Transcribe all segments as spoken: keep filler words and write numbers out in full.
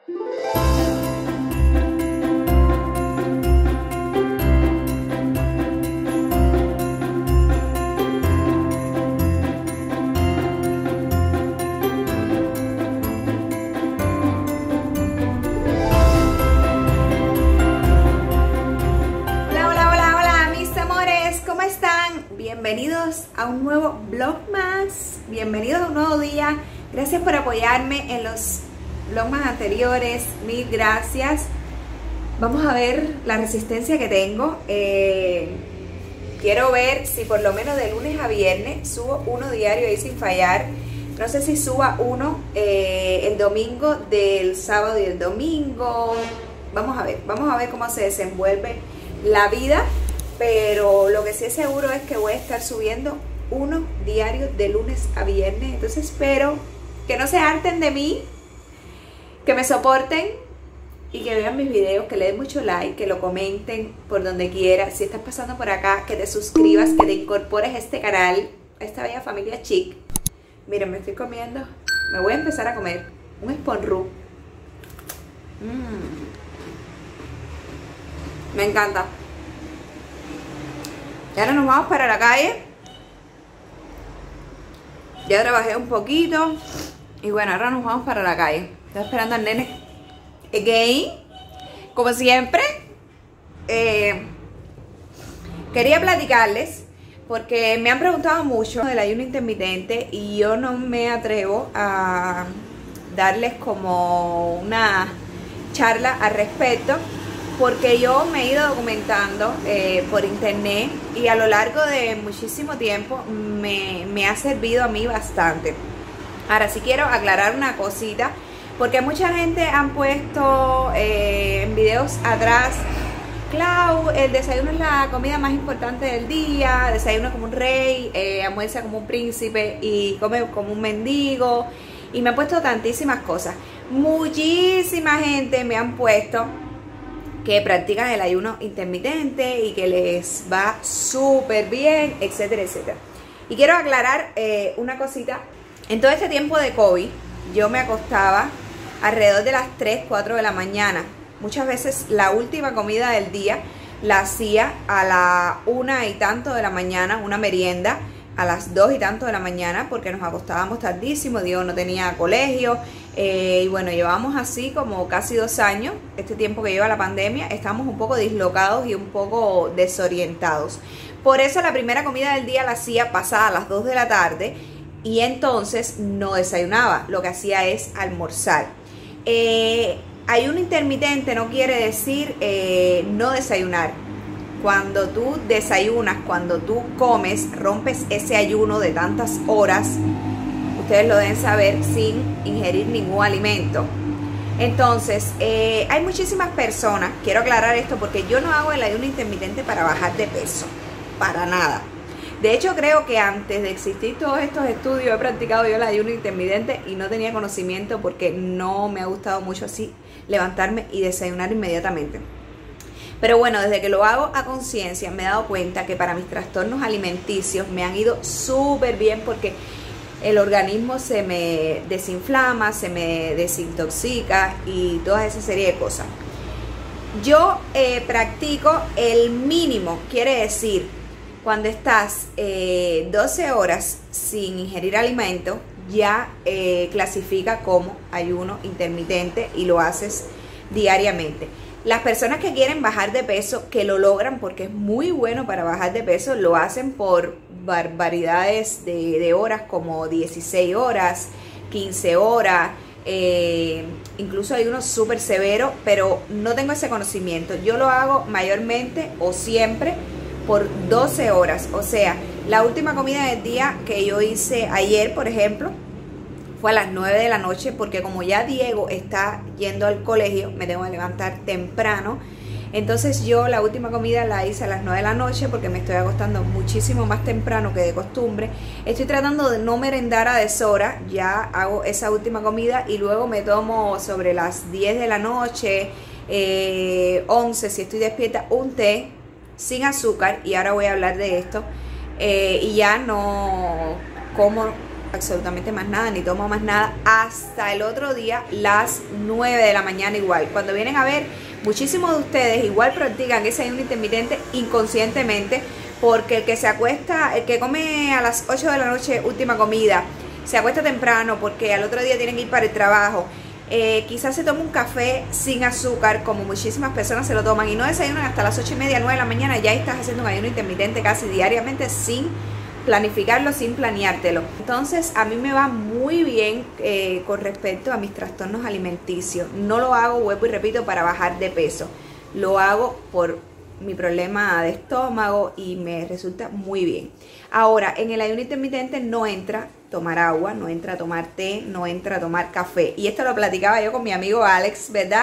Bienvenidos a un nuevo Vlogmas, bienvenidos a un nuevo día. Gracias por apoyarme en los Vlogmas anteriores, mil gracias. Vamos a ver la resistencia que tengo. eh, Quiero ver si por lo menos de lunes a viernes subo uno diario ahí sin fallar. No sé si suba uno eh, el domingo del sábado y el domingo. Vamos a ver, vamos a ver cómo se desenvuelve la vida. Pero lo que sí es seguro es que voy a estar subiendo uno diario de lunes a viernes. Entonces espero que no se harten de mí, que me soporten y que vean mis videos, que le den mucho like, que lo comenten por donde quiera. Si estás pasando por acá, que te suscribas, que te incorpores a este canal, a esta bella familia chic. Miren, me estoy comiendo, me voy a empezar a comer un esponru. Mm. Me encanta. Y ahora nos vamos para la calle. Ya trabajé un poquito. Y bueno, ahora nos vamos para la calle. Estoy esperando al nene again, como siempre. eh, Quería platicarles porque me han preguntado mucho del ayuno intermitente y yo no me atrevo a darles como una charla al respecto, porque yo me he ido documentando eh, por internet y a lo largo de muchísimo tiempo me, me ha servido a mí bastante. Ahora sí quiero aclarar una cosita, porque mucha gente han puesto eh, en videos atrás: Clau, el desayuno es la comida más importante del día, desayuno como un rey, eh, almuerza como un príncipe y come como un mendigo. Y me han puesto tantísimas cosas. Muchísima gente me han puesto que practican el ayuno intermitente y que les va súper bien, etcétera, etcétera. Y quiero aclarar eh, una cosita. En todo este tiempo de COVID, yo me acostaba alrededor de las tres, cuatro de la mañana. Muchas veces la última comida del día la hacía a la una y tanto de la mañana, una merienda, a las dos y tanto de la mañana, porque nos acostábamos tardísimo. Diego no tenía colegio. Eh, y bueno, llevamos así como casi dos años, este tiempo que lleva la pandemia. Estamos un poco dislocados y un poco desorientados. Por eso la primera comida del día la hacía pasada a las dos de la tarde y entonces no desayunaba. Lo que hacía es almorzar. Eh, ayuno intermitente no quiere decir eh, no desayunar. Cuando tú desayunas, cuando tú comes, rompes ese ayuno de tantas horas, ustedes lo deben saber, sin ingerir ningún alimento. Entonces, eh, hay muchísimas personas, quiero aclarar esto porque yo no hago el ayuno intermitente para bajar de peso, para nada. De hecho, creo que antes de existir todos estos estudios he practicado yo el ayuno intermitente y no tenía conocimiento porque no me ha gustado mucho así levantarme y desayunar inmediatamente. Pero bueno, desde que lo hago a conciencia me he dado cuenta que para mis trastornos alimenticios me han ido súper bien, porque el organismo se me desinflama, se me desintoxica y toda esa serie de cosas. Yo eh, practico el mínimo, quiere decir, cuando estás eh, doce horas sin ingerir alimento, ya eh, clasifica como ayuno intermitente y lo haces diariamente. Las personas que quieren bajar de peso, que lo logran porque es muy bueno para bajar de peso, lo hacen por barbaridades de, de horas, como dieciséis horas, quince horas, eh, incluso hay unos súper severos, pero no tengo ese conocimiento. Yo lo hago mayormente o siempre por doce horas, o sea, la última comida del día que yo hice ayer, por ejemplo, fue a las nueve de la noche, porque como ya Diego está yendo al colegio, me tengo que levantar temprano. Entonces yo la última comida la hice a las nueve de la noche porque me estoy acostando muchísimo más temprano que de costumbre. Estoy tratando de no merendar a deshora, ya hago esa última comida y luego me tomo sobre las diez de la noche, eh, once si estoy despierta, un té sin azúcar, y ahora voy a hablar de esto. Eh, y ya no como absolutamente más nada, ni tomo más nada hasta el otro día, las nueve de la mañana igual. Cuando vienen a ver, muchísimos de ustedes igual practican ese ayuno intermitente inconscientemente, porque el que se acuesta, el que come a las ocho de la noche, última comida, se acuesta temprano porque al otro día tienen que ir para el trabajo, eh, quizás se toma un café sin azúcar, como muchísimas personas se lo toman, y no desayunan hasta las ocho y media, nueve de la mañana, ya estás haciendo un ayuno intermitente casi diariamente sin planificarlo, sin planeártelo. Entonces a mí me va muy bien eh, con respecto a mis trastornos alimenticios. No lo hago, vuelvo y repito, para bajar de peso, lo hago por mi problema de estómago y me resulta muy bien. Ahora, en el ayuno intermitente no entra tomar agua, no entra tomar té, no entra tomar café. Y esto lo platicaba yo con mi amigo Alex, ¿verdad?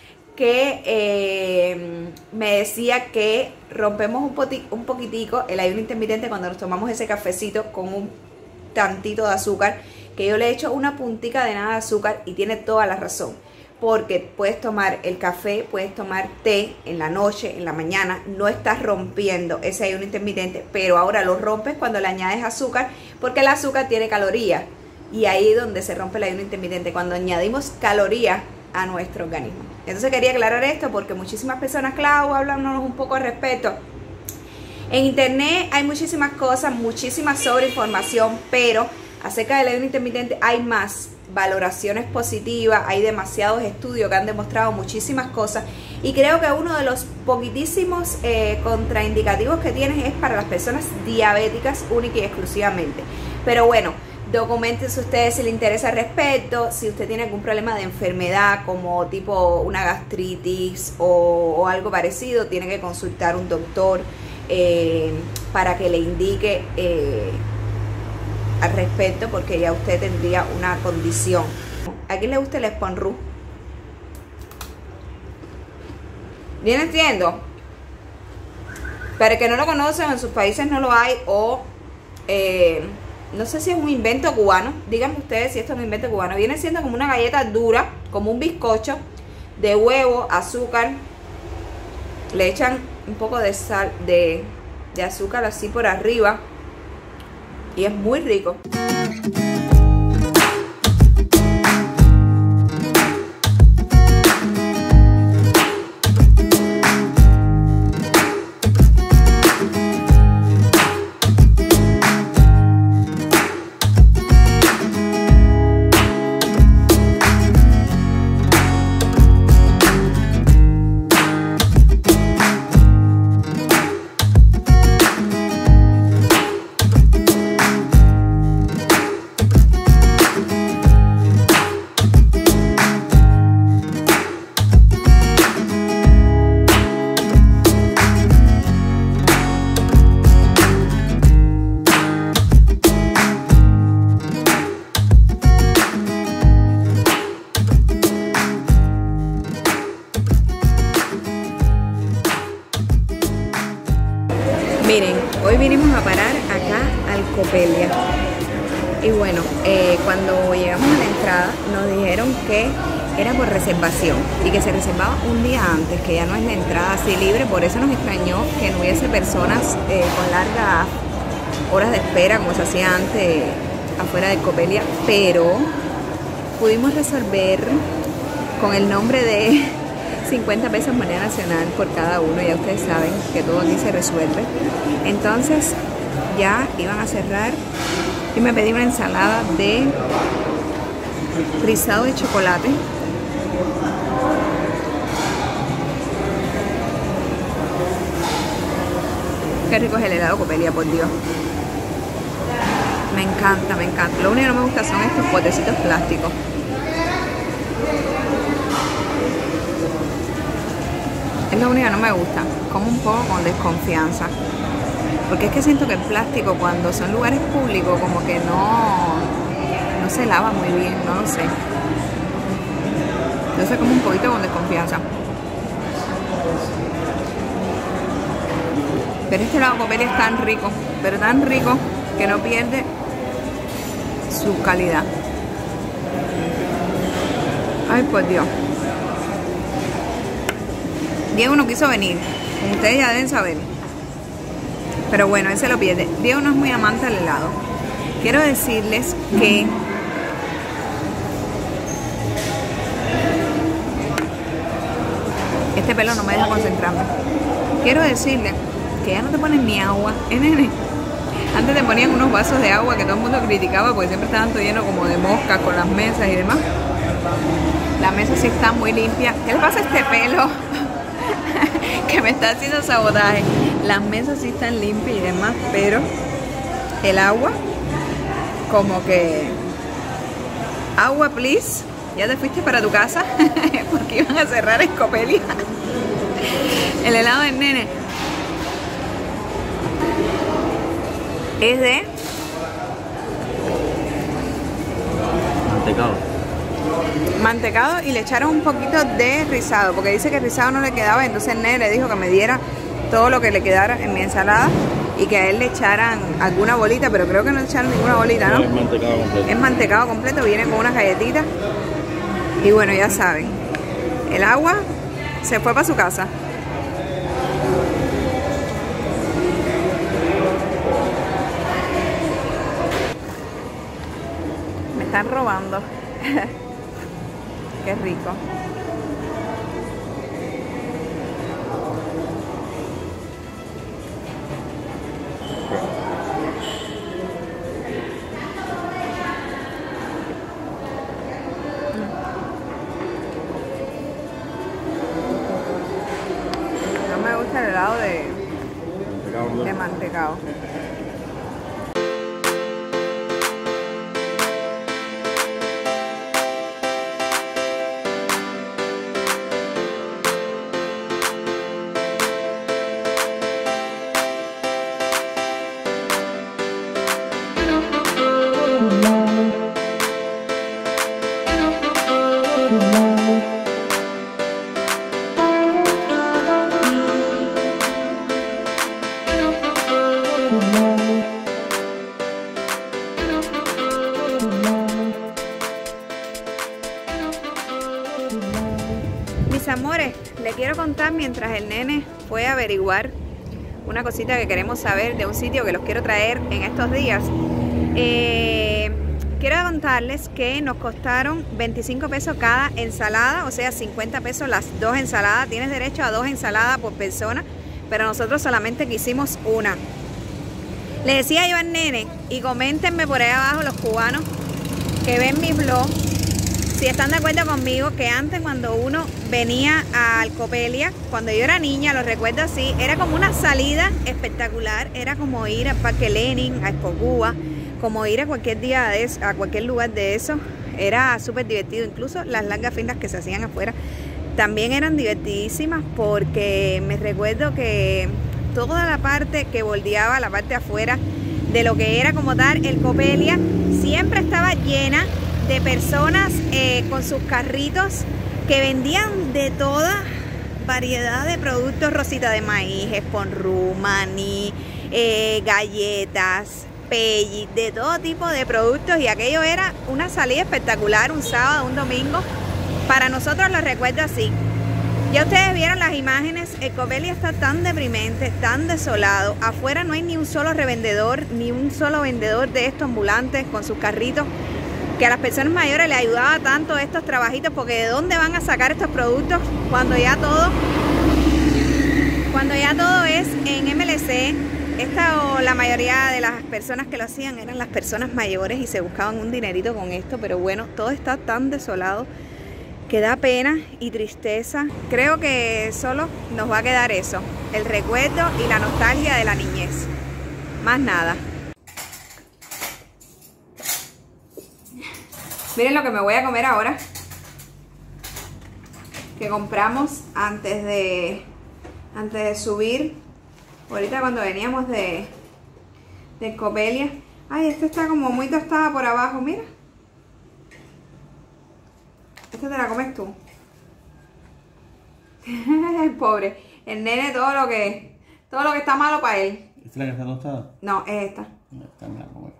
Que eh, me decía que rompemos un, poti un poquitico el ayuno intermitente cuando nos tomamos ese cafecito con un tantito de azúcar, que yo le he hecho una puntica de nada de azúcar, y tiene toda la razón. Porque puedes tomar el café, puedes tomar té en la noche, en la mañana, no estás rompiendo ese ayuno intermitente, pero ahora lo rompes cuando le añades azúcar, porque el azúcar tiene calorías, y ahí es donde se rompe el ayuno intermitente, cuando añadimos calorías a nuestro organismo. Entonces quería aclarar esto porque muchísimas personas, Clau, háblanos un poco al respecto. En internet hay muchísimas cosas, muchísima sobreinformación, pero acerca del ayuno intermitente hay más valoraciones positivas, hay demasiados estudios que han demostrado muchísimas cosas, y creo que uno de los poquitísimos eh, contraindicativos que tienes es para las personas diabéticas única y exclusivamente. Pero bueno, documentense ustedes si les interesa al respecto. Si usted tiene algún problema de enfermedad como tipo una gastritis o, o algo parecido, tiene que consultar un doctor eh, para que le indique eh, al respecto, porque ya usted tendría una condición. ¿A quién le gusta el Sponroux? ¿Viene siendo? Para el que no lo conocen, en sus países no lo hay, o eh, no sé si es un invento cubano. Díganme ustedes si esto es un invento cubano. Viene siendo como una galleta dura, como un bizcocho de huevo, azúcar. Le echan un poco de sal, de, de azúcar así por arriba, y es muy rico. Miren, hoy vinimos a parar acá al Copelia. Y bueno, eh, cuando llegamos a la entrada nos dijeron que era por reservación y que se reservaba un día antes, que ya no es la entrada así libre. Por eso nos extrañó que no hubiese personas eh, con largas horas de espera como se hacía antes afuera del Copelia, pero pudimos resolver con el nombre de cincuenta pesos moneda nacional por cada uno. Ya ustedes saben que todo aquí se resuelve. Entonces ya iban a cerrar y me pedí una ensalada de rizado de chocolate, qué rico es el helado Copelia, por Dios. Me encanta, me encanta. Lo único que no me gusta son estos potecitos plásticos. Es lo único que no me gusta. Como un poco con desconfianza, porque es que siento que el plástico, cuando son lugares públicos, como que no, no se lava muy bien, no lo sé. Entonces como un poquito con desconfianza. Pero este helado Copelia es tan rico, pero tan rico, que no pierde su calidad. Ay, por Dios. Diego no quiso venir, como ustedes ya deben saber. Pero bueno, él se lo pierde. Diego no es muy amante del helado. quiero decirles que este pelo no me deja concentrarme. Quiero decirles que ya no te ponen ni agua, ¿eh, nene? Antes te ponían unos vasos de agua que todo el mundo criticaba porque siempre estaban todo lleno como de moscas con las mesas y demás. La mesa sí está muy limpia. ¿Qué le pasa a este pelo? Que me está haciendo sabotaje. Las mesas sí están limpias y demás, pero el agua, como que... Agua, please. ¿Ya te fuiste para tu casa? Porque iban a cerrar Escopelia. El helado del nene es de mantecado. Mantecado y le echaron un poquito de rizado, porque dice que el rizado no le quedaba, entonces el nene le dijo que me diera todo lo que le quedara en mi ensalada y que a él le echaran alguna bolita, pero creo que no le echaron ninguna bolita, ¿no? Es mantecado completo. Es mantecado completo, viene con unas galletitas. Y bueno, ya saben, el agua se fue para su casa. Me están robando. Qué rico. No me gusta el helado de, Mantecado. de mantecado. Mis amores, les quiero contar mientras el nene fue a averiguar una cosita que queremos saber de un sitio que los quiero traer en estos días. Eh, quiero contarles que nos costaron veinticinco pesos cada ensalada, o sea cincuenta pesos las dos ensaladas. Tienes derecho a dos ensaladas por persona, pero nosotros solamente quisimos una. Le decía yo al nene, y coméntenme por ahí abajo los cubanos que ven mi blog, si están de acuerdo conmigo, que antes cuando uno venía a Alcopelia, cuando yo era niña, lo recuerdo así, era como una salida espectacular, era como ir al Parque Lenin, a Escocúa, como ir a cualquier día de eso, a cualquier lugar de eso, era súper divertido. Incluso las largas filas que se hacían afuera también eran divertidísimas, porque me recuerdo que toda la parte que bordeaba la parte afuera de lo que era como tal el Copelia siempre estaba llena de personas eh, con sus carritos que vendían de toda variedad de productos, rosita de maíz, esponrú, maní, eh, galletas, pelli, de todo tipo de productos, y aquello era una salida espectacular, un sábado, un domingo. Para nosotros lo recuerdo así. Ya ustedes vieron las imágenes, el Copelia está tan deprimente, tan desolado, afuera no hay ni un solo revendedor, ni un solo vendedor de estos ambulantes con sus carritos, que a las personas mayores les ayudaba tanto estos trabajitos, porque ¿de dónde van a sacar estos productos cuando ya todo, cuando ya todo es en M L C? Esta, o la mayoría de las personas que lo hacían eran las personas mayores y se buscaban un dinerito con esto, pero bueno, todo está tan desolado que da pena y tristeza. Creo que solo nos va a quedar eso, el recuerdo y la nostalgia de la niñez, más nada. Miren lo que me voy a comer ahora, que compramos antes de antes de subir, ahorita cuando veníamos de de Copelia. Ay, este está como muy tostada por abajo, mira. Esta te la comes tú. Pobre, el nene, todo lo que todo lo que está malo para él. ¿Esta es la que está tostada? No, es esta. Esta me la como.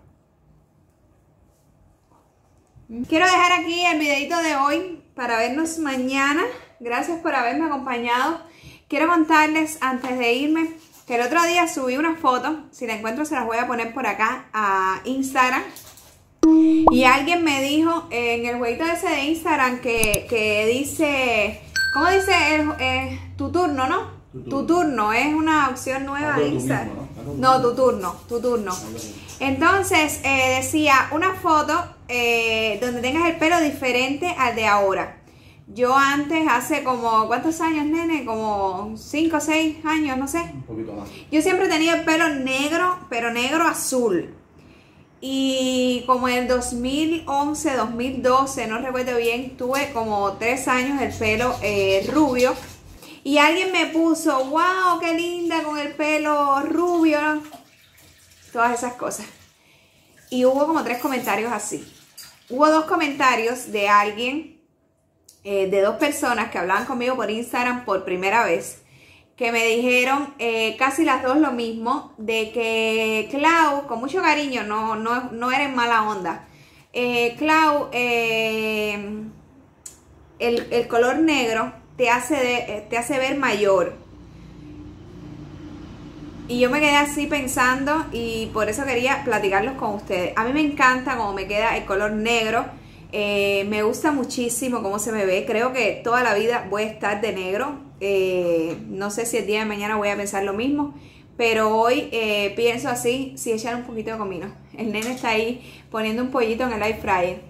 Quiero dejar aquí el videito de hoy para vernos mañana. Gracias por haberme acompañado. Quiero contarles antes de irme que el otro día subí una foto, si la encuentro se las voy a poner por acá a Instagram. Y alguien me dijo en el jueguito ese de Instagram que, que dice, ¿cómo dice? El, eh, tu turno, ¿no? Tu turno. tu turno, es una opción nueva de Instagram. Mismo, ¿no? no, tu turno, tu turno. Entonces eh, decía una foto eh, donde tengas el pelo diferente al de ahora. Yo antes, hace como, ¿cuántos años, nene? Como cinco o seis años, no sé. Un poquito más. Yo siempre tenía el pelo negro, pero negro azul. Y como en el dos mil once, dos mil doce, no recuerdo bien, tuve como tres años el pelo eh, rubio. Y alguien me puso, wow, qué linda con el pelo rubio. Todas esas cosas. Y hubo como tres comentarios así. Hubo dos comentarios de alguien, eh, de dos personas que hablaban conmigo por Instagram por primera vez, que me dijeron eh, casi las dos lo mismo, de que Clau, con mucho cariño, no, no, no eres mala onda, eh, Clau, eh, el, el color negro te hace, de, te hace ver mayor. Y yo me quedé así pensando y por eso quería platicarlos con ustedes. A mí me encanta cómo me queda el color negro. Eh, me gusta muchísimo cómo se me ve. Creo que toda la vida voy a estar de negro. Eh, no sé si el día de mañana voy a pensar lo mismo, pero hoy eh, pienso así, si echar un poquito de comino. El nene está ahí poniendo un pollito en el air fryer.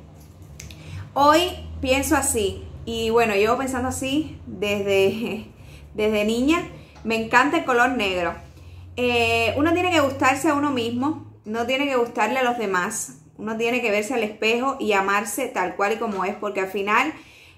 Hoy pienso así y bueno, llevo pensando así desde, desde niña. Me encanta el color negro. Eh, uno tiene que gustarse a uno mismo, no tiene que gustarle a los demás. Uno tiene que verse al espejo y amarse tal cual y como es, porque al final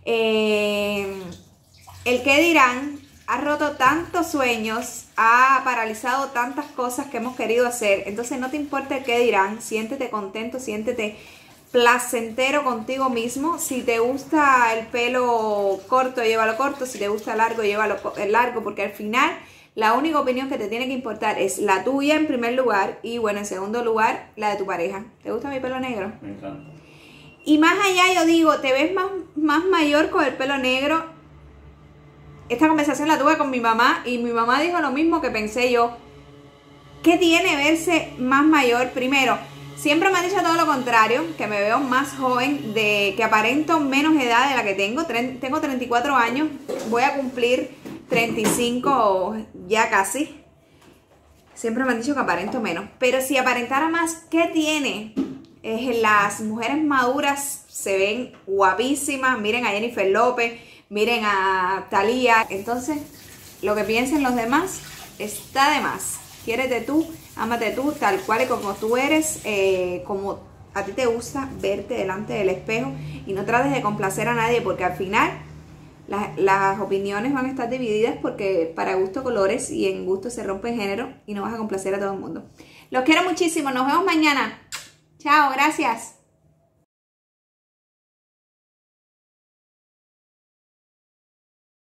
eh, el qué dirán ha roto tantos sueños, ha paralizado tantas cosas que hemos querido hacer. Entonces no te importa el qué dirán, siéntete contento, siéntete placentero contigo mismo. Si te gusta el pelo corto, llévalo corto. Si te gusta largo, llévalo largo, porque al final la única opinión que te tiene que importar es la tuya en primer lugar y bueno, en segundo lugar, la de tu pareja. ¿Te gusta mi pelo negro? Me encanta. Y más allá yo digo, ¿te ves más, más mayor con el pelo negro? Esta conversación la tuve con mi mamá y mi mamá dijo lo mismo que pensé yo. ¿Qué tiene verse más mayor? Primero, siempre me han dicho todo lo contrario, que me veo más joven, de que aparento menos edad de la que tengo. Tengo treinta y cuatro años, voy a cumplir treinta y cinco ya casi. Siempre me han dicho que aparento menos, pero si aparentara más, ¿qué tiene? Eh, las mujeres maduras se ven guapísimas. Miren a Jennifer López, miren a Thalía. Entonces, lo que piensen los demás está de más. Quiérete tú, ámate tú, tal cual y como tú eres, eh, como a ti te gusta verte delante del espejo, y no trates de complacer a nadie, porque al final Las, las opiniones van a estar divididas, porque para gusto colores y en gusto se rompe género y no vas a complacer a todo el mundo. Los quiero muchísimo, nos vemos mañana. Chao, gracias.